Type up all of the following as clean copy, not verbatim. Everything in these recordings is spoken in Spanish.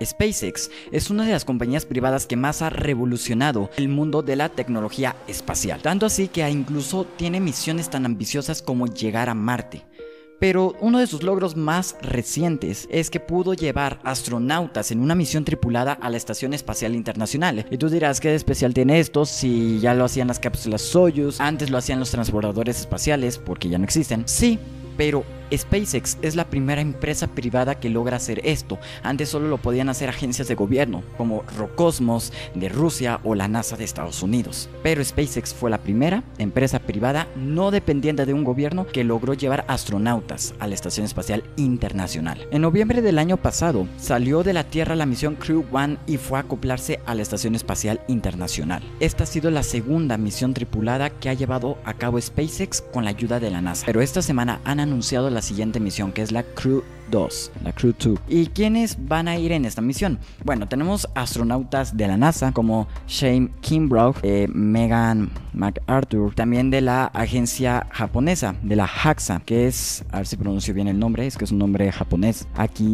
SpaceX es una de las compañías privadas que más ha revolucionado el mundo de la tecnología espacial, tanto así que incluso tiene misiones tan ambiciosas como llegar a Marte. Pero uno de sus logros más recientes es que pudo llevar astronautas en una misión tripulada a la Estación Espacial Internacional. Y tú dirás, ¿qué de especial tiene esto? Si ya lo hacían las cápsulas Soyuz, antes lo hacían los transbordadores espaciales, porque ya no existen. Sí, pero SpaceX es la primera empresa privada que logra hacer esto. Antes solo lo podían hacer agencias de gobierno, como Roscosmos de Rusia o la NASA de Estados Unidos. Pero SpaceX fue la primera empresa privada no dependiente de un gobierno que logró llevar astronautas a la Estación Espacial Internacional. En noviembre del año pasado, salió de la Tierra la misión Crew One y fue a acoplarse a la Estación Espacial Internacional. Esta ha sido la segunda misión tripulada que ha llevado a cabo SpaceX con la ayuda de la NASA. Pero esta semana han anunciado la siguiente misión, que es la Crew 2, la Crew 2. ¿Y quiénes van a ir en esta misión? Bueno, tenemos astronautas de la NASA como Shane Kimbrough, Megan McArthur, también de la agencia japonesa, de la JAXA, que es, a ver si pronuncio bien el nombre, es que es un nombre japonés,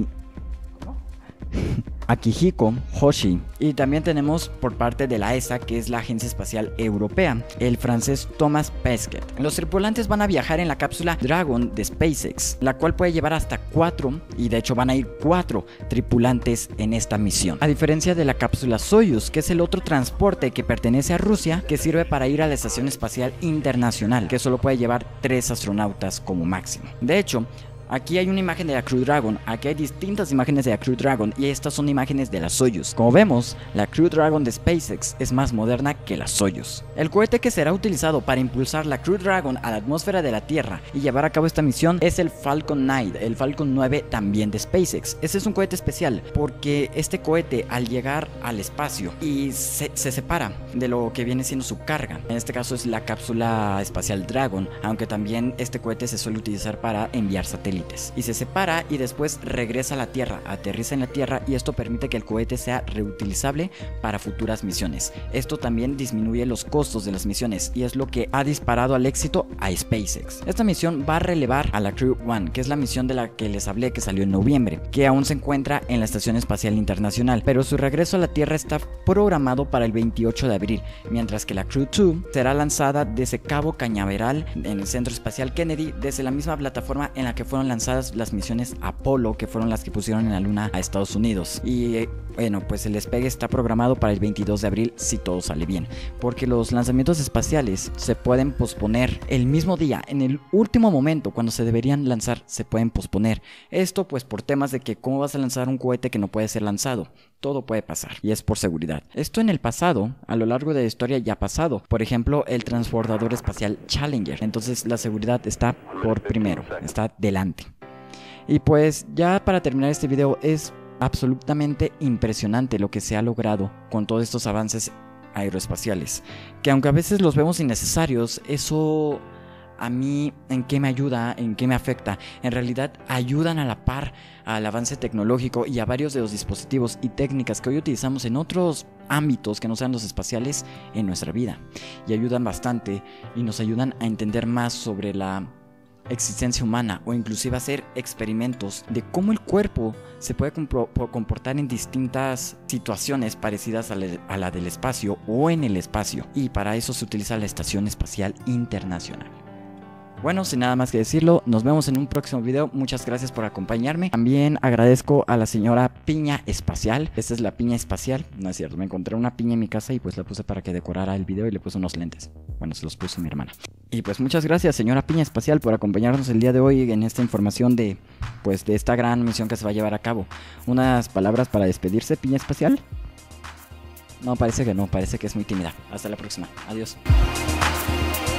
Akihiko Hoshi. Y también tenemos por parte de la ESA, que es la Agencia Espacial Europea, el francés Thomas Pesquet. Los tripulantes van a viajar en la cápsula Dragon de SpaceX, la cual puede llevar hasta 4, y de hecho van a ir 4 tripulantes en esta misión. A diferencia de la cápsula Soyuz, que es el otro transporte que pertenece a Rusia, que sirve para ir a la Estación Espacial Internacional, que solo puede llevar 3 astronautas como máximo. De hecho, aquí hay una imagen de la Crew Dragon, aquí hay distintas imágenes de la Crew Dragon y estas son imágenes de la Soyuz. Como vemos, la Crew Dragon de SpaceX es más moderna que la Soyuz. El cohete que será utilizado para impulsar la Crew Dragon a la atmósfera de la Tierra y llevar a cabo esta misión es el Falcon 9, el Falcon 9 también de SpaceX. Este es un cohete especial porque este cohete, al llegar al espacio y se separa de lo que viene siendo su carga, en este caso es la cápsula espacial Dragon, aunque también este cohete se suele utilizar para enviar satélites. Y se separa y después regresa a la Tierra, aterriza en la Tierra, y esto permite que el cohete sea reutilizable para futuras misiones. Esto también disminuye los costos de las misiones y es lo que ha disparado al éxito a SpaceX. Esta misión va a relevar a la Crew One, que es la misión de la que les hablé, que salió en noviembre, que aún se encuentra en la Estación Espacial Internacional, pero su regreso a la Tierra está programado para el 28 de abril, mientras que la Crew 2 será lanzada desde Cabo Cañaveral en el Centro Espacial Kennedy, desde la misma plataforma en la que fueron lanzadas las misiones Apolo, que fueron las que pusieron en la luna a Estados Unidos. Y bueno, pues el despegue está programado para el 22 de abril si todo sale bien, porque los lanzamientos espaciales se pueden posponer el mismo día, en el último momento cuando se deberían lanzar se pueden posponer. Esto pues por temas de que cómo vas a lanzar un cohete que no puede ser lanzado. Todo puede pasar y es por seguridad. Esto en el pasado, a lo largo de la historia ya ha pasado. Por ejemplo, el transbordador espacial Challenger. Entonces la seguridad está por primero, está delante. Y pues ya para terminar este video, es absolutamente impresionante lo que se ha logrado con todos estos avances aeroespaciales, que aunque a veces los vemos innecesarios, eso a mí, ¿en qué me ayuda? ¿En qué me afecta? En realidad ayudan a la par al avance tecnológico y a varios de los dispositivos y técnicas que hoy utilizamos en otros ámbitos que no sean los espaciales en nuestra vida, y ayudan bastante y nos ayudan a entender más sobre la existencia humana, o inclusive hacer experimentos de cómo el cuerpo se puede comportar en distintas situaciones parecidas a la del espacio o en el espacio, y para eso se utiliza la Estación Espacial Internacional. Bueno, sin nada más que decirlo, nos vemos en un próximo video. Muchas gracias por acompañarme. También agradezco a la señora Piña Espacial. Esta es la piña espacial. No es cierto, me encontré una piña en mi casa y pues la puse para que decorara el video y le puse unos lentes. Bueno, se los puso mi hermana. Y pues muchas gracias, señora Piña Espacial, por acompañarnos el día de hoy en esta información de esta gran misión que se va a llevar a cabo. ¿Unas palabras para despedirse, Piña Espacial? No, parece que no, parece que es muy tímida. Hasta la próxima. Adiós.